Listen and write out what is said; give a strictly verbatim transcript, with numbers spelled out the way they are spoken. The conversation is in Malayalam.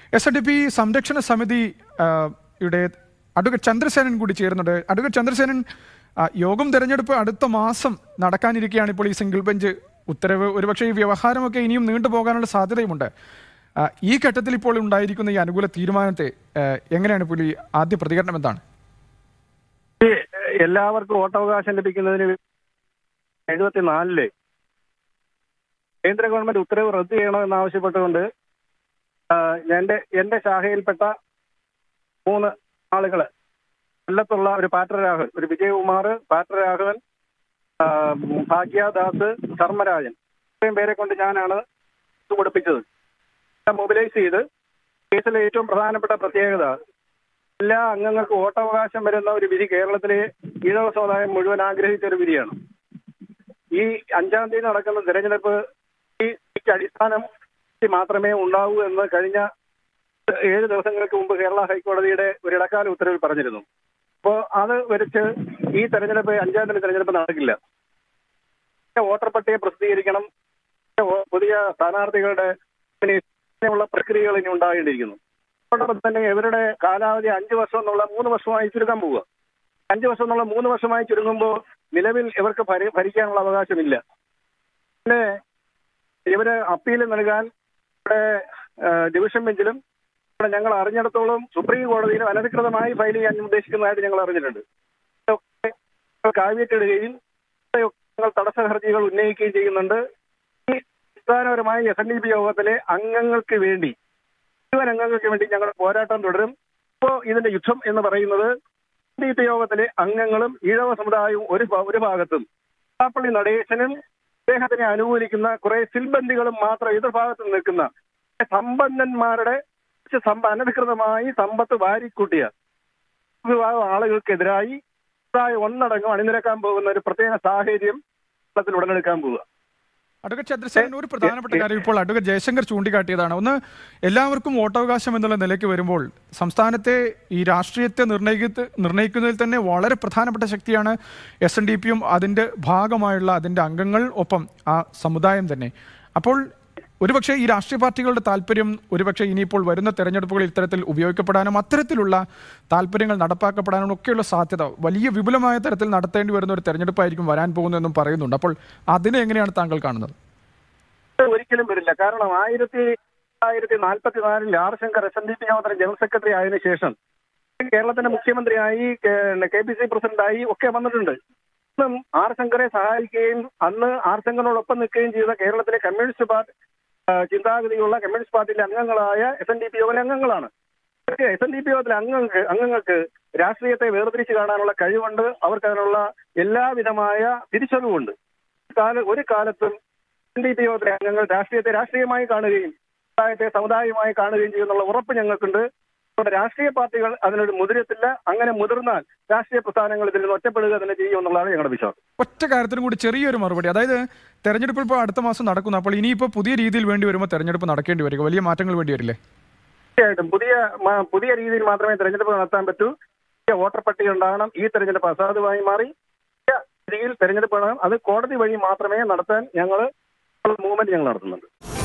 എസ് എൻ ഡി പി സംരക്ഷണ സമിതി യുടെ അഡ്വക്കേറ്റ് ചന്ദ്രസേനൻ കൂടി ചേരുന്നുണ്ട്. അഡ്വക്കേറ്റ് ചന്ദ്രസേനൻ, യോഗം തെരഞ്ഞെടുപ്പ് അടുത്ത മാസം നടക്കാനിരിക്കുകയാണ്. ഇപ്പോൾ ഈ സിംഗിൾ ബെഞ്ച് ഉത്തരവ് ഒരുപക്ഷെ ഈ വ്യവഹാരമൊക്കെ ഇനിയും നീണ്ടുപോകാനുള്ള സാധ്യതയുമുണ്ട്. ഈ ഘട്ടത്തിൽ ഇപ്പോൾ ഉണ്ടായിരിക്കുന്ന ഈ അനുകൂല തീരുമാനത്തെ എങ്ങനെയാണ് ഇപ്പോൾ ഈ ആദ്യ പ്രതികരണം എന്താണ്? എല്ലാവർക്കും വോട്ടവകാശം ലഭിക്കുന്നതിന് എഴുപത്തിനാലില് കേന്ദ്ര ഗവൺമെന്റ് ഉത്തരവ് റദ്ദ് ചെയ്യണമെന്നാവശ്യപ്പെട്ടുകൊണ്ട് എന്റെ എന്റെ ശാഖയിൽപ്പെട്ട മൂന്ന് ആളുകള് കൊല്ലത്തുള്ള ഒരു പാട്രരാഘവൻ, ഒരു വിജയകുമാർ, പാട്രരാഘവൻ, ഭാഗ്യദാസ്, ധർമ്മരാജൻ, ഇത്രയും പേരെ കൊണ്ട് ഞാനാണ് കൊടുപ്പിച്ചത്. മൊബിലൈസ് ചെയ്ത് കേസിലെ ഏറ്റവും പ്രധാനപ്പെട്ട പ്രത്യേകത എല്ലാ അംഗങ്ങൾക്കും വോട്ടവകാശം വരുന്ന ഒരു വിധി കേരളത്തിലെ ഈഴവ സമുദായം മുഴുവൻ ആഗ്രഹിച്ച ഒരു വിധിയാണ്. ഈ അഞ്ചാം തീയതി നടക്കുന്ന തെരഞ്ഞെടുപ്പ് ഈ അടിസ്ഥാനം മാത്രമേ ഉണ്ടാവൂ എന്ന് കഴിഞ്ഞ ഏഴ് ദിവസങ്ങൾക്ക് മുമ്പ് കേരള ഹൈക്കോടതിയുടെ ഒരു ഇടക്കാല ഉത്തരവിൽ പറഞ്ഞിരുന്നു. അപ്പോൾ അത് വരച്ച് ഈ തെരഞ്ഞെടുപ്പ് അഞ്ചാം തീയതി തെരഞ്ഞെടുപ്പ് നടക്കില്ല. വോട്ടർ പട്ടിക പ്രസിദ്ധീകരിക്കണം, പുതിയ സ്ഥാനാർത്ഥികളുടെ ഉള്ള പ്രക്രിയകൾ ഇനി ഉണ്ടാകേണ്ടിയിരിക്കുന്നു. അതോടൊപ്പം തന്നെ ഇവരുടെ കാലാവധി അഞ്ചു വർഷം എന്നുള്ള മൂന്ന് വർഷമായി ചുരുക്കാൻ പോവുക. അഞ്ചു വർഷം എന്നുള്ള മൂന്ന് വർഷമായി ചുരുങ്ങുമ്പോൾ നിലവിൽ ഇവർക്ക് ഭരിക്കാനുള്ള അവകാശമില്ല. പിന്നെ ഇവര് അപ്പീൽ നൽകാൻ ഇവിടെ ഡിവിഷൻ ബെഞ്ചിലും ഇവിടെ ഞങ്ങൾ അറിഞ്ഞിടത്തോളം സുപ്രീം കോടതിയിലും അനധികൃതമായി ഫയൽ ചെയ്യാൻ ഉദ്ദേശിക്കുന്നതായിട്ട് ഞങ്ങൾ അറിഞ്ഞിട്ടുണ്ട്. കാവ്യത്തിടുകയും ഞങ്ങൾ തടസ്സ ഹർജികൾ ഉന്നയിക്കുകയും ചെയ്യുന്നുണ്ട്. ഈ അടിസ്ഥാനപരമായി എസ് എൻ ഡി പി യോഗത്തിലെ അംഗങ്ങൾക്ക് വേണ്ടി മുഴുവൻ അംഗങ്ങൾക്ക് വേണ്ടി ഞങ്ങൾ പോരാട്ടം തുടരും. ഇപ്പോൾ ഇതിന്റെ യുദ്ധം എന്ന് പറയുന്നത് എസ് എൻ ഡി പി യോഗത്തിലെ അംഗങ്ങളും ഈഴവ സമുദായവും ഒരു ഒരു ഭാഗത്തും പള്ളി നടേശനും അദ്ദേഹത്തിനെ അനുകൂലിക്കുന്ന കുറെ സിൽബന്ദികളും മാത്രം എതിർഭാഗത്ത് നിൽക്കുന്ന സമ്പന്നന്മാരുടെ അനധികൃതമായി സമ്പത്ത് വാരിക്കൂട്ടിയ വിഭാഗം ആളുകൾക്കെതിരായി ഒന്നടങ്കം അണിനിരക്കാൻ പോകുന്ന ഒരു പ്രത്യേക സാഹചര്യം ഉടലെടുക്കാൻ പോവുക. അഡ്വക്കേറ്റ് ചന്ദ്രസേനൻ, ഒരു പ്രധാനപ്പെട്ട കാര്യം ഇപ്പോൾ അഡ്വക്കേറ്റ് ജയശങ്കർ ചൂണ്ടിക്കാട്ടിയതാണ്. ഒന്ന്, എല്ലാവർക്കും വോട്ടവകാശം എന്നുള്ള നിലയ്ക്ക് വരുമ്പോൾ സംസ്ഥാനത്തെ ഈ രാഷ്ട്രീയത്തെ നിർണയിക്ക നിർണയിക്കുന്നതിൽ തന്നെ വളരെ പ്രധാനപ്പെട്ട ശക്തിയാണ് എസ് എൻ ഡി പിയും അതിൻ്റെ ഭാഗമായുള്ള അതിൻ്റെ അംഗങ്ങൾ, ഒപ്പം ആ സമുദായം തന്നെ. അപ്പോൾ ഒരുപക്ഷെ ഈ രാഷ്ട്രീയ പാർട്ടികളുടെ താല്പര്യം ഒരുപക്ഷെ ഇനിയിപ്പോൾ വരുന്ന തെരഞ്ഞെടുപ്പുകളിൽ ഇത്തരത്തിൽ ഉപയോഗിക്കപ്പെടാനും അത്തരത്തിലുള്ള താല്പര്യങ്ങൾ നടപ്പാക്കപ്പെടാനും ഒക്കെയുള്ള സാധ്യത വലിയ വിപുലമായ തരത്തിൽ നടത്തേണ്ടി വരുന്ന ഒരു തെരഞ്ഞെടുപ്പായിരിക്കും വരാൻ പോകുന്നതെന്നും പറയുന്നുണ്ട്. അപ്പോൾ അതിനെ എങ്ങനെയാണ് താങ്കൾ കാണുന്നത്? ഒരിക്കലും വരില്ല. കാരണം ആയിരത്തി തൊള്ളായിരത്തി നാൽപ്പത്തി നാലിൽ R Shankar S N D P യോഗത്തിന് ജനറൽ സെക്രട്ടറി ആയതിനു ശേഷം കേരളത്തിന്റെ മുഖ്യമന്ത്രിയായി, കെ പി സി പ്രസിഡന്റായി ഒക്കെ വന്നിട്ടുണ്ട്. അന്നും ആർ ശങ്കറെ സഹായിക്കുകയും അന്ന് ആർ ശങ്കറിനോടൊപ്പം നിൽക്കുകയും ചെയ്ത കേരളത്തിലെ കമ്മ്യൂണിസ്റ്റ് പാർട്ടി ചിന്താഗതിയുള്ള കമ്മ്യൂണിസ്റ്റ് പാർട്ടിയിലെ അംഗങ്ങളായ എസ് എൻ ഡി പി യോഗത്തിലെ അംഗങ്ങളാണ്. എസ് എൻ ഡി പി യോഗത്തിലെ അംഗങ്ങൾക്ക് അംഗങ്ങൾക്ക് രാഷ്ട്രീയത്തെ വേർതിരിച്ച് കാണാനുള്ള കഴിവുണ്ട്. അവർക്ക് അതിനുള്ള എല്ലാവിധമായ തിരിച്ചറിവുണ്ട്. ഒരു കാലത്തും എസ് എൻ ഡി പി യോഗത്തിലെ അംഗങ്ങൾ രാഷ്ട്രീയത്തെ രാഷ്ട്രീയമായി കാണുകയും സമുദായത്തെ സമുദായമായി കാണുകയും ചെയ്യുന്നുള്ള ഉറപ്പ് ഞങ്ങൾക്കുണ്ട്. രാഷ്ട്രീയ പാർട്ടികൾ അതിനൊരു മുതിരത്തില്ല. അങ്ങനെ മുതിർന്നാൽ രാഷ്ട്രീയ പ്രസ്ഥാനങ്ങൾ ഇതിൽ നിന്ന് ഒറ്റപ്പെടുക തന്നെ ചെയ്യുമെന്നുള്ളതാണ് ഞങ്ങളുടെ വിശ്വാസം. ഒറ്റ കാര്യത്തിനും കൂടി ചെറിയൊരു മറുപടി, അതായത് തെരഞ്ഞെടുപ്പ് ഇപ്പോൾ അടുത്ത മാസം നടക്കുന്നു. അപ്പോൾ ഇനിയിപ്പോൾ പുതിയ രീതിയിൽ വേണ്ടി വരുമ്പോൾ തെരഞ്ഞെടുപ്പ് നടക്കേണ്ടി വരിക, വലിയ മാറ്റങ്ങൾ വേണ്ടി വരില്ലേ? തീർച്ചയായിട്ടും പുതിയ പുതിയ രീതിയിൽ മാത്രമേ തെരഞ്ഞെടുപ്പ് നടത്താൻ പറ്റൂ. വോട്ടർ പട്ടിക ഉണ്ടാകണം. ഈ തെരഞ്ഞെടുപ്പ് അസാധുവായി മാറി രീതിയിൽ തെരഞ്ഞെടുപ്പ് വേണം. അത് കോടതി വഴി മാത്രമേ നടത്താൻ ഞങ്ങൾ മൂവ്മെന്റ് ഞങ്ങൾ നടത്തുന്നുണ്ട്.